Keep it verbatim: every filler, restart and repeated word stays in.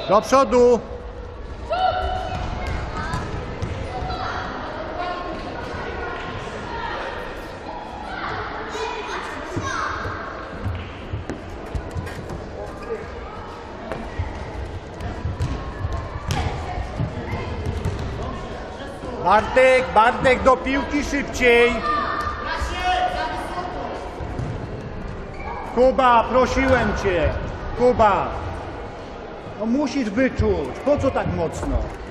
Do przodu! Bartek, Bartek, do piłki szybciej! Kuba, prosiłem cię! Kuba! No musisz wyczuć, po co tak mocno?